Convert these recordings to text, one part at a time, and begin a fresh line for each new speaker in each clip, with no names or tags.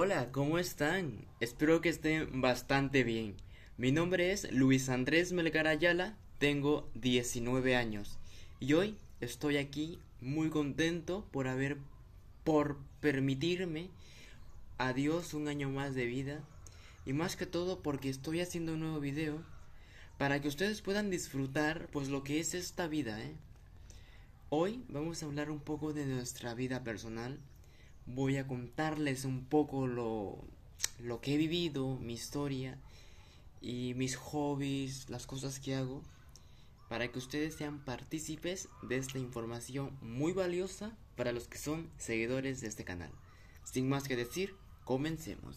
Hola, ¿cómo están? Espero que estén bastante bien. Mi nombre es Luis Andrés Melgar Ayala, tengo 19 años y hoy estoy aquí muy contento por permitirme a Dios un año más de vida y más que todo porque estoy haciendo un nuevo video para que ustedes puedan disfrutar pues lo que es esta vida, ¿eh? Hoy vamos a hablar un poco de nuestra vida personal. Voy a contarles un poco lo que he vivido, mi historia y mis hobbies, las cosas que hago, para que ustedes sean partícipes de esta información muy valiosa para los que son seguidores de este canal. Sin más que decir, comencemos.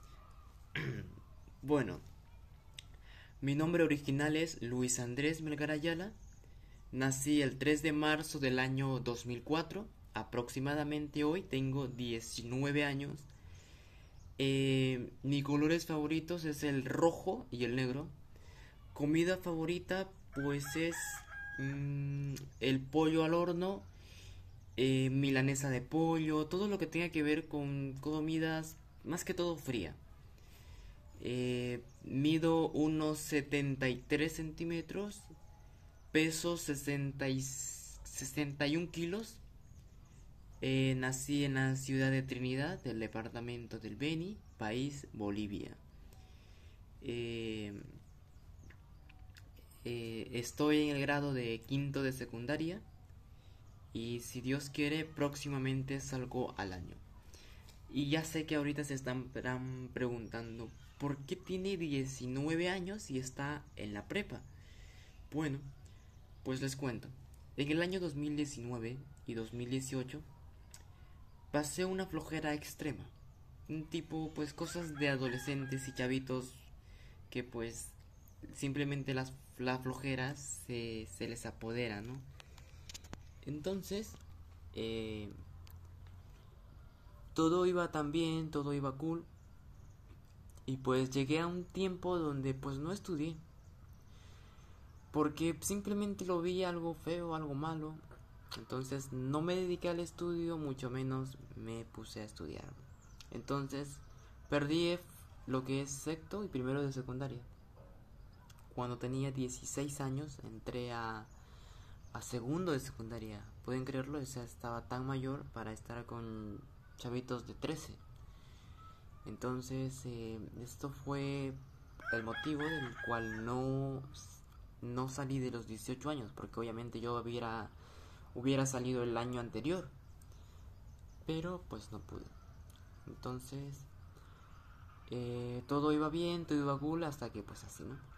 Bueno, mi nombre original es Luis Andrés Melgar Ayala. Nací el 3 de marzo del año 2004. Aproximadamente hoy tengo 19 años. Mis colores favoritos es el rojo y el negro. Comida favorita pues es el pollo al horno, milanesa de pollo, todo lo que tenga que ver con comidas más que todo fría. Mido unos 73 centímetros, peso 61 kilos. Nací en la ciudad de Trinidad, del departamento del Beni, país Bolivia. Eh, Estoy en el grado de quinto de secundaria y si Dios quiere próximamente salgo al año. Y ya sé que ahorita se están preguntando por qué tiene 19 años y está en la prepa. Bueno, pues les cuento. En el año 2019 y 2018 pasé una flojera extrema. Un tipo, pues cosas de adolescentes y chavitos que pues simplemente la flojera se les apodera, ¿no? Entonces, eh, todo iba tan bien, todo iba cool. Y pues llegué a un tiempo donde pues no estudié. Porque simplemente lo vi algo feo, algo malo. Entonces no me dediqué al estudio, mucho menos me puse a estudiar. Entonces perdí lo que es sexto y primero de secundaria. Cuando tenía 16 años entré a segundo de secundaria. ¿Pueden creerlo? O sea, estaba tan mayor para estar con chavitos de 13. Entonces esto fue el motivo del cual no salí de los 18 años. Porque obviamente yo hubiera salido el año anterior. Pero pues no pude. Entonces todo iba bien, todo iba cool hasta que pues así, ¿no?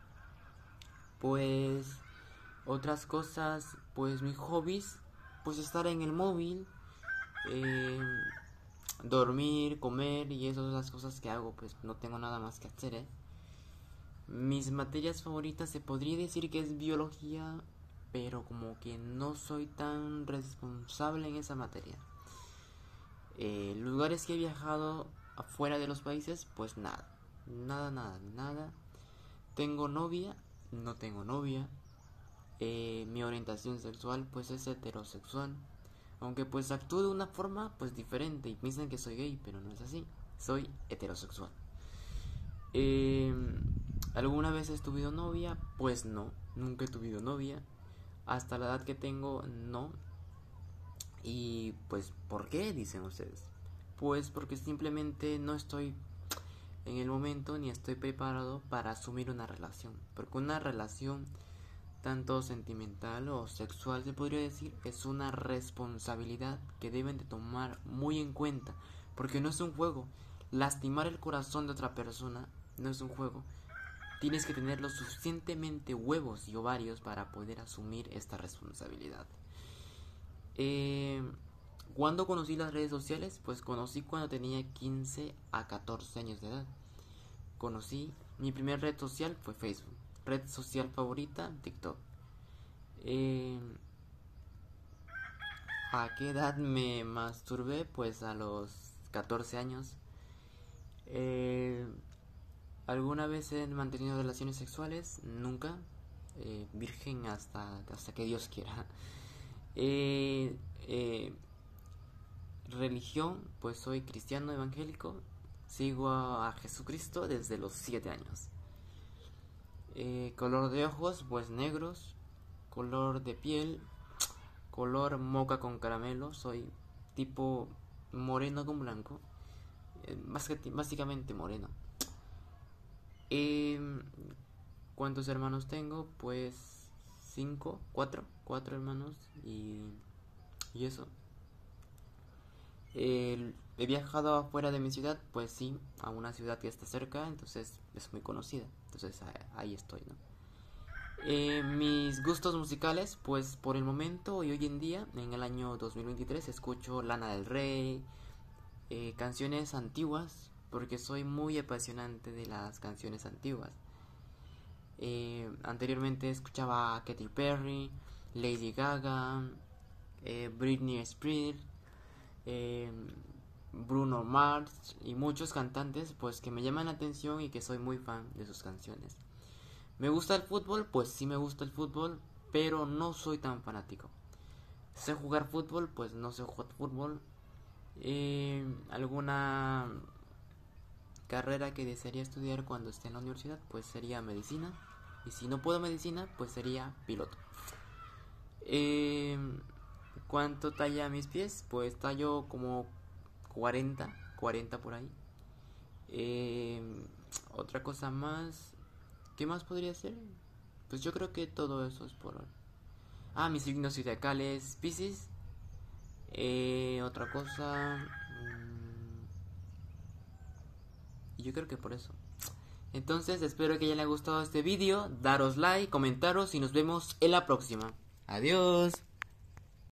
Pues otras cosas, pues mis hobbies, pues estar en el móvil, eh, dormir, comer y esas son las cosas que hago, pues no tengo nada más que hacer, ¿eh? Mis materias favoritas se podría decir que es biología, pero como que no soy tan responsable en esa materia. Lugares que he viajado afuera de los países, pues nada, nada. Tengo novia, no tengo novia. Mi orientación sexual pues es heterosexual. Aunque pues actúo de una forma pues diferente y piensan que soy gay, pero no es así. Soy heterosexual. Eh, ¿Alguna vez he tenido novia? Pues no, nunca he tenido novia. Hasta la edad que tengo, no. Y pues, ¿por qué? Dicen ustedes. Pues porque simplemente no estoy en el momento ni estoy preparado para asumir una relación. Porque una relación tanto sentimental o sexual se podría decir, es una responsabilidad que deben de tomar muy en cuenta, porque no es un juego. Lastimar el corazón de otra persona no es un juego. Tienes que tener lo suficientemente huevos y ovarios para poder asumir esta responsabilidad. Eh, ¿Cuándo conocí las redes sociales? Pues conocí cuando tenía 15 a 14 años de edad. Mi primera red social fue Facebook. Red social favorita, TikTok. Eh, ¿A qué edad me masturbé? Pues a los 14 años. Eh, ¿Alguna vez he mantenido relaciones sexuales? Nunca. Virgen hasta que Dios quiera. Eh, eh, Religión, pues soy cristiano evangélico. Sigo a Jesucristo desde los 7 años. Color de ojos, pues negros. Color de piel, color moca con caramelo. Soy tipo moreno con blanco. Básicamente moreno. ¿Cuántos hermanos tengo? Pues 5, 4 hermanos y eso. He viajado afuera de mi ciudad, pues sí, a una ciudad que está cerca, entonces es muy conocida. Entonces ahí estoy, ¿no? Mis gustos musicales, pues por el momento y hoy en día, en el año 2023, escucho Lana del Rey, canciones antiguas, porque soy muy apasionante de las canciones antiguas. Anteriormente escuchaba a Katy Perry, Lady Gaga, Britney Spears, Bruno Mars y muchos cantantes pues que me llaman la atención y que soy muy fan de sus canciones. ¿Me gusta el fútbol? Pues sí me gusta el fútbol, pero no soy tan fanático. ¿Sé jugar fútbol? Pues no sé jugar fútbol. ¿Alguna carrera que desearía estudiar cuando esté en la universidad? Pues sería medicina. Y si no puedo medicina, pues sería piloto. ¿Cuánto talla mis pies? Pues tallo como 40 por ahí. Otra cosa más. ¿Qué más podría ser? Pues yo creo que todo eso es por ahora. Mi signo zodiacal es Piscis. Otra cosa. Y yo creo que por eso. Entonces espero que les haya gustado este vídeo. Daros like, comentaros y nos vemos en la próxima. Adiós.